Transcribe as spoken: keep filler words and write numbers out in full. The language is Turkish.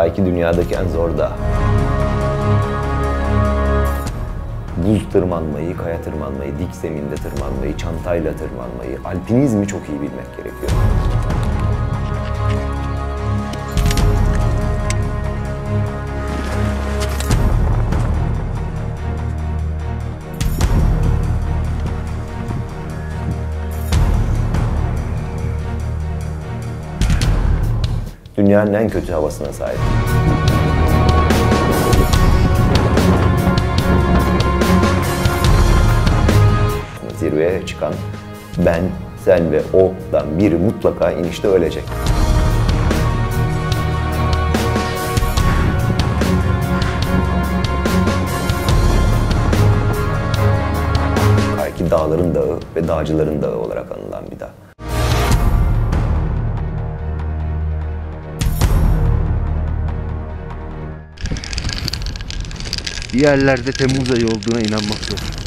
Belki dünyadaki en zor dağ. Buz tırmanmayı, kaya tırmanmayı, dik zeminde tırmanmayı, çantayla tırmanmayı, alpinizmi çok iyi bilmek gerekiyor. Dünyanın en kötü havasına sahip. Zirveye çıkan ben, sen ve o'dan biri mutlaka inişte ölecek. Belki dağların dağı ve dağcıların dağı olarak anılan bir dağ. Bir yerlerde Temmuz ayı olduğuna inanmak zor.